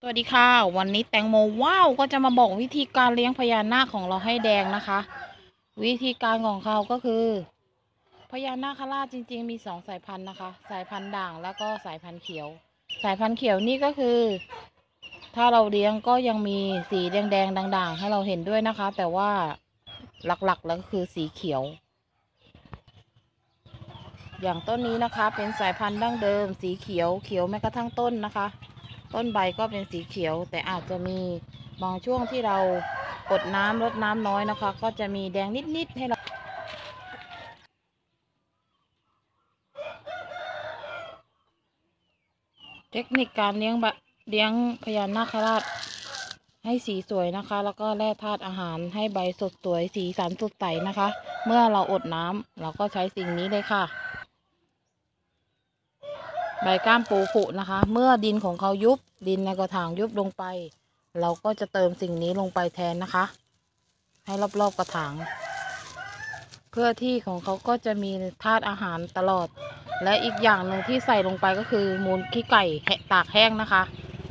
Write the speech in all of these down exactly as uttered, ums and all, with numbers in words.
สวัสดีค่ะวันนี้แตงโมว้าวก็จะมาบอกวิธีการเลี้ยงพญานาคของเราให้แดงนะคะวิธีการของเขาก็คือพญานาคราชจริงๆมีสองสายพันธุ์นะคะสายพันธุ์ด่างแล้วก็สายพันธุ์เขียวสายพันธุ์เขียวนี่ก็คือถ้าเราเลี้ยงก็ยังมีสีแดงๆด่างๆให้เราเห็นด้วยนะคะแต่ว่าหลักๆแล้วก็คือสีเขียวอย่างต้นนี้นะคะเป็นสายพันธุ์ดั้งเดิมสีเขียวเขียวแม้กระทั่งต้นนะคะต้นใบก็เป็นสีเขียวแต่อาจจะมีบางช่วงที่เรากดน้ำลดน้ำน้อยนะคะก็จะมีแดงนิดๆให้เราเทคนิคการเลี้ยงบะเลี้ยงพญานาคราชให้สีสวยนะคะแล้วก็แร่ธาตุอาหารให้ใบสดสวยสีสันสดใสนะคะเมื่อเราอดน้ำเราก็ใช้สิ่งนี้เลยค่ะใบก้ามปูผุนะคะเมื่อดินของเขายุบดินในกระถางยุบลงไปเราก็จะเติมสิ่งนี้ลงไปแทนนะคะให้รอบๆกระถางเพื่อที่ของเขาก็จะมีธาตุอาหารตลอดและอีกอย่างหนึ่งที่ใส่ลงไปก็คือมูลขี้ไก่ตากแห้งนะคะ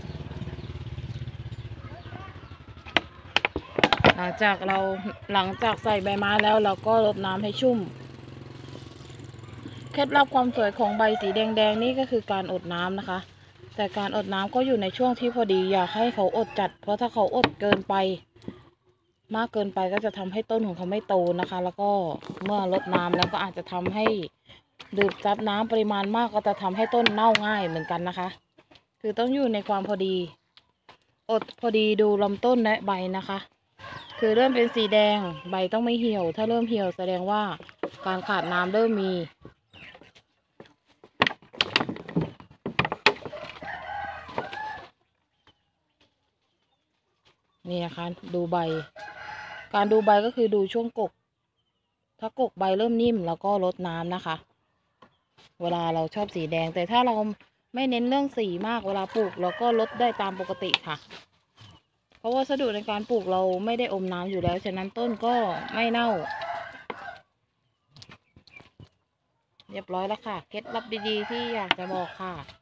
หลังจากเราหลังจากใส่ใบไม้แล้วเราก็รดน้ำให้ชุ่มเคล็ดลับความสวยของใบสีแดงๆนี่ก็คือการอดน้ำนะคะแต่การอดน้ำก็อยู่ในช่วงที่พอดีอย่าให้เขาอดจัดเพราะถ้าเขาอดเกินไปมากเกินไปก็จะทำให้ต้นของเขาไม่โตนะคะแล้วก็เมื่อรดน้ำแล้วก็อาจจะทำให้ดื่มซับน้ำปริมาณมากก็จะทำให้ต้นเน่าง่ายเหมือนกันนะคะคือต้องอยู่ในความพอดีอดพอดีดูลำต้นและใบนะคะคือเริ่มเป็นสีแดงใบต้องไม่เหี่ยวถ้าเริ่มเหี่ยวแสดงว่าการขาดน้ำเริ่มมีนี่นะคะดูใบการดูใบก็คือดูช่วงกกถ้ากกใบเริ่มนิ่มแล้วก็ลดน้ำนะคะเวลาเราชอบสีแดงแต่ถ้าเราไม่เน้นเรื่องสีมากเวลาปลูกเราก็ลดได้ตามปกติค่ะเพราะวัสดุในการปลูกเราไม่ได้อมน้ำอยู่แล้วฉะนั้นต้นก็ไม่เน่าเรียบร้อยแล้วค่ะเคล็ดลับดีๆที่อยากจะบอกค่ะ